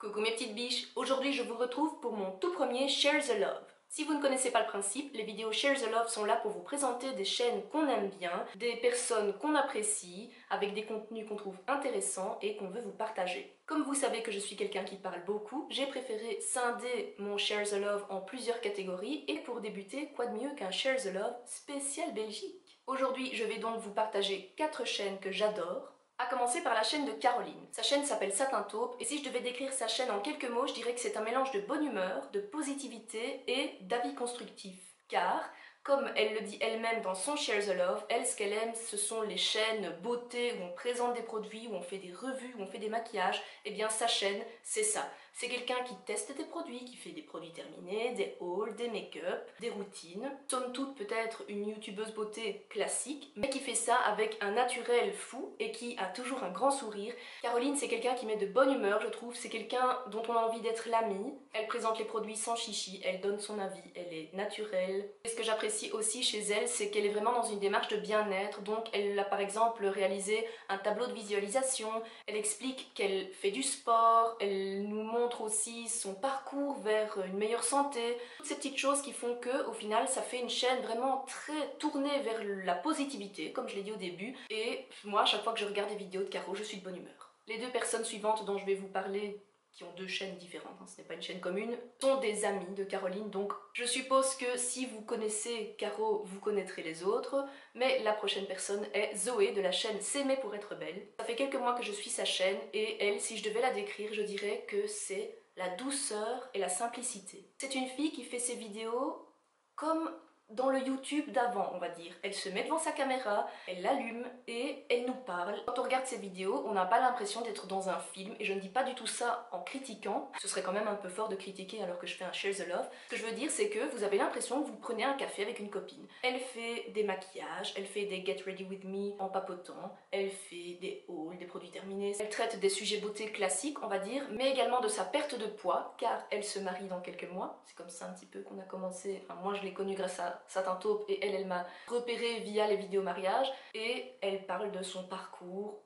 Coucou mes petites biches, aujourd'hui je vous retrouve pour mon tout premier Share the Love. Si vous ne connaissez pas le principe, les vidéos Share the Love sont là pour vous présenter des chaînes qu'on aime bien, des personnes qu'on apprécie, avec des contenus qu'on trouve intéressants et qu'on veut vous partager. Comme vous savez que je suis quelqu'un qui parle beaucoup, j'ai préféré scinder mon Share the Love en plusieurs catégories et pour débuter, quoi de mieux qu'un Share the Love spécial Belgique. Aujourd'hui, je vais donc vous partager 4 chaînes que j'adore. A commencer par la chaîne de Caroline. Sa chaîne s'appelle Satin Taupe et si je devais décrire sa chaîne en quelques mots, je dirais que c'est un mélange de bonne humeur, de positivité et d'avis constructifs. Car, comme elle le dit elle-même dans son Share the Love, elle, ce qu'elle aime, ce sont les chaînes beauté où on présente des produits, où on fait des revues, où on fait des maquillages. Et bien sa chaîne, c'est ça. C'est quelqu'un qui teste des produits, qui fait des produits terminés, des hauls, des make-up, des routines. Somme toute peut-être une youtubeuse beauté classique, mais qui fait ça avec un naturel fou et qui a toujours un grand sourire. Caroline, c'est quelqu'un qui met de bonne humeur, je trouve. C'est quelqu'un dont on a envie d'être l'ami. Elle présente les produits sans chichi, elle donne son avis, elle est naturelle. Et ce que j'apprécie aussi chez elle, c'est qu'elle est vraiment dans une démarche de bien-être. Donc elle a par exemple réalisé un tableau de visualisation, elle explique qu'elle fait du sport, elle nous montre aussi son parcours vers une meilleure santé, toutes ces petites choses qui font que au final ça fait une chaîne vraiment très tournée vers la positivité comme je l'ai dit au début, et moi à chaque fois que je regarde des vidéos de Caro je suis de bonne humeur. Les deux personnes suivantes dont je vais vous parler, qui ont deux chaînes différentes, ce n'est pas une chaîne commune, sont des amis de Caroline, donc je suppose que si vous connaissez Caro, vous connaîtrez les autres, mais la prochaine personne est Zoé de la chaîne S'aimer pour être belle. Ça fait quelques mois que je suis sa chaîne, et elle, si je devais la décrire, je dirais que c'est la douceur et la simplicité. C'est une fille qui fait ses vidéos comme dans le YouTube d'avant, on va dire. Elle se met devant sa caméra, elle l'allume et elle nous parle. Quand on regarde ses vidéos, on n'a pas l'impression d'être dans un film, et je ne dis pas du tout ça en critiquant. Ce serait quand même un peu fort de critiquer alors que je fais un Share the Love. Ce que je veux dire, c'est que vous avez l'impression que vous prenez un café avec une copine. Elle fait des maquillages, elle fait des Get Ready With Me en papotant, elle fait des hauls, des produits terminés. Elle traite des sujets beauté classiques, on va dire, mais également de sa perte de poids, car elle se marie dans quelques mois. C'est comme ça un petit peu qu'on a commencé. Enfin, moi je l'ai connue grâce à Satin Taupe et elle m'a repérée via les vidéos mariage, et elle parle de son parcours,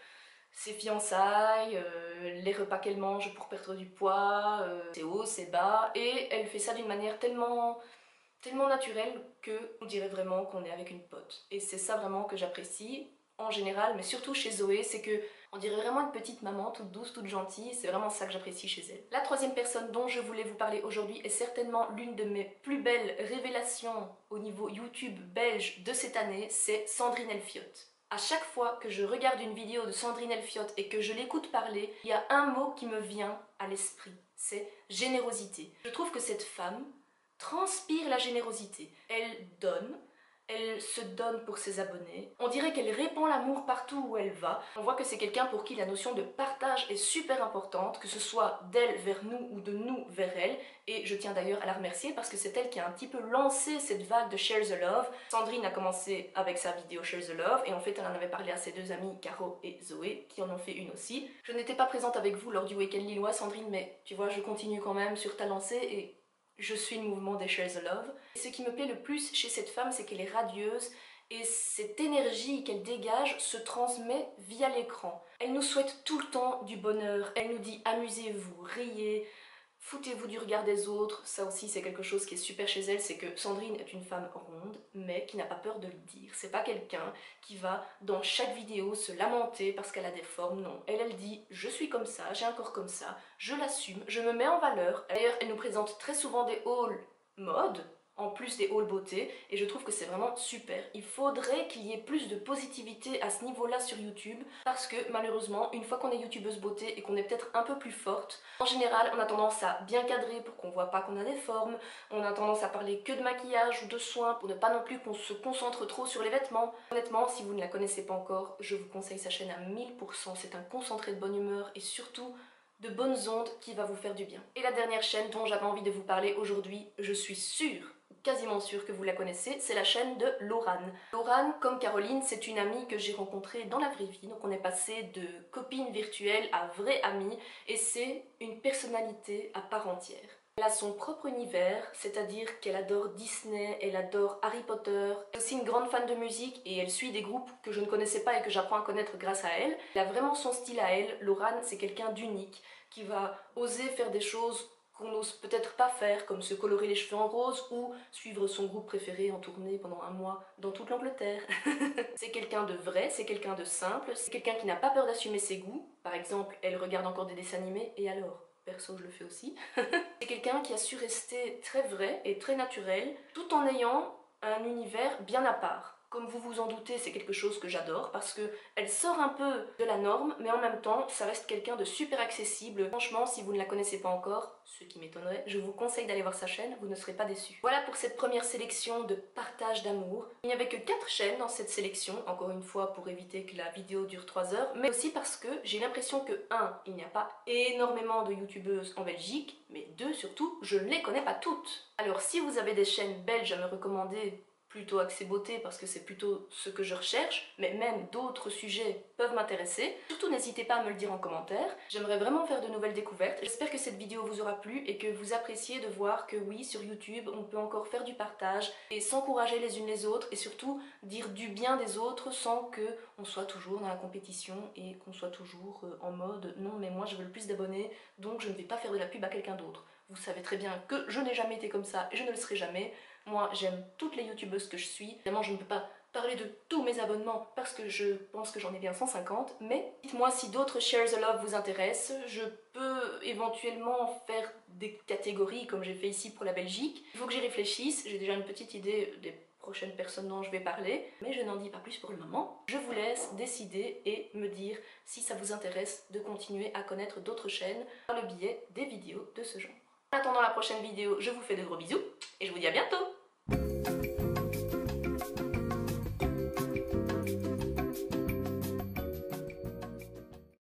ses fiançailles, les repas qu'elle mange pour perdre du poids, ses hauts, ses bas, et elle fait ça d'une manière tellement naturelle que on dirait vraiment qu'on est avec une pote. Et c'est ça vraiment que j'apprécie en général, mais surtout chez Zoé, c'est que on dirait vraiment une petite maman, toute douce, toute gentille, c'est vraiment ça que j'apprécie chez elle. La troisième personne dont je voulais vous parler aujourd'hui est certainement l'une de mes plus belles révélations au niveau YouTube belge de cette année, c'est Sandrine Elfiotte. À chaque fois que je regarde une vidéo de Sandrine Elfiotte et que je l'écoute parler, il y a un mot qui me vient à l'esprit, c'est générosité. Je trouve que cette femme transpire la générosité. Elle donne, elle se donne pour ses abonnés. On dirait qu'elle répand l'amour partout où elle va. On voit que c'est quelqu'un pour qui la notion de partage est super importante, que ce soit d'elle vers nous ou de nous vers elle. Et je tiens d'ailleurs à la remercier parce que c'est elle qui a un petit peu lancé cette vague de Share the Love. Sandrine a commencé avec sa vidéo Share the Love et en fait elle en avait parlé à ses deux amies Caro et Zoé qui en ont fait une aussi. Je n'étais pas présente avec vous lors du week-end lillois Sandrine, mais tu vois je continue quand même sur ta lancée et je suis le mouvement des Share the Love. Et ce qui me plaît le plus chez cette femme, c'est qu'elle est radieuse et cette énergie qu'elle dégage se transmet via l'écran. Elle nous souhaite tout le temps du bonheur, elle nous dit amusez-vous, riez, foutez-vous du regard des autres. Ça aussi c'est quelque chose qui est super chez elle, c'est que Sandrine est une femme ronde, mais qui n'a pas peur de le dire. C'est pas quelqu'un qui va dans chaque vidéo se lamenter parce qu'elle a des formes, non. Elle dit je suis comme ça, j'ai un corps comme ça, je l'assume, je me mets en valeur. D'ailleurs elle nous présente très souvent des hauls mode, en plus des hauls beauté, et je trouve que c'est vraiment super. Il faudrait qu'il y ait plus de positivité à ce niveau-là sur YouTube, parce que malheureusement, une fois qu'on est youtubeuse beauté et qu'on est peut-être un peu plus forte, en général, on a tendance à bien cadrer pour qu'on voit pas qu'on a des formes, on a tendance à parler que de maquillage ou de soins pour ne pas non plus qu'on se concentre trop sur les vêtements. Honnêtement, si vous ne la connaissez pas encore, je vous conseille sa chaîne à 1000%, c'est un concentré de bonne humeur et surtout de bonnes ondes qui va vous faire du bien. Et la dernière chaîne dont j'avais envie de vous parler aujourd'hui, je suis sûre, quasiment sûre que vous la connaissez, c'est la chaîne de Laurane. Laurane, comme Caroline, c'est une amie que j'ai rencontrée dans la vraie vie, donc on est passé de copine virtuelle à vraie amie, et c'est une personnalité à part entière. Elle a son propre univers, c'est-à-dire qu'elle adore Disney, elle adore Harry Potter. Elle est aussi une grande fan de musique et elle suit des groupes que je ne connaissais pas et que j'apprends à connaître grâce à elle. Elle a vraiment son style à elle. Laurane, c'est quelqu'un d'unique, qui va oser faire des choses qu'on n'ose peut-être pas faire, comme se colorer les cheveux en rose ou suivre son groupe préféré en tournée pendant un mois dans toute l'Angleterre. C'est quelqu'un de vrai, c'est quelqu'un de simple, c'est quelqu'un qui n'a pas peur d'assumer ses goûts. Par exemple, elle regarde encore des dessins animés, et alors? Perso, je le fais aussi. C'est quelqu'un qui a su rester très vrai et très naturel, tout en ayant un univers bien à part. Comme vous vous en doutez, c'est quelque chose que j'adore parce qu'elle sort un peu de la norme, mais en même temps, ça reste quelqu'un de super accessible. Franchement, si vous ne la connaissez pas encore, ce qui m'étonnerait, je vous conseille d'aller voir sa chaîne, vous ne serez pas déçus. Voilà pour cette première sélection de partage d'amour. Il n'y avait que 4 chaînes dans cette sélection, encore une fois pour éviter que la vidéo dure 3 heures, mais aussi parce que j'ai l'impression que 1. Il n'y a pas énormément de youtubeuses en Belgique, mais 2. Surtout, je ne les connais pas toutes. Alors si vous avez des chaînes belges à me recommander, plutôt axé beauté parce que c'est plutôt ce que je recherche, mais même d'autres sujets peuvent m'intéresser. Surtout n'hésitez pas à me le dire en commentaire. J'aimerais vraiment faire de nouvelles découvertes. J'espère que cette vidéo vous aura plu et que vous appréciez de voir que oui, sur YouTube, on peut encore faire du partage et s'encourager les unes les autres et surtout dire du bien des autres sans que on soit toujours dans la compétition et qu'on soit toujours en mode non mais moi je veux le plus d'abonnés donc je ne vais pas faire de la pub à quelqu'un d'autre. Vous savez très bien que je n'ai jamais été comme ça et je ne le serai jamais. Moi, j'aime toutes les youtubeuses que je suis. Évidemment, je ne peux pas parler de tous mes abonnements parce que je pense que j'en ai bien 150, mais dites-moi si d'autres Share the Love vous intéressent. Je peux éventuellement faire des catégories comme j'ai fait ici pour la Belgique. Il faut que j'y réfléchisse. J'ai déjà une petite idée des prochaines personnes dont je vais parler, mais je n'en dis pas plus pour le moment. Je vous laisse décider et me dire si ça vous intéresse de continuer à connaître d'autres chaînes par le biais des vidéos de ce genre. En attendant la prochaine vidéo, je vous fais de gros bisous et je vous dis à bientôt!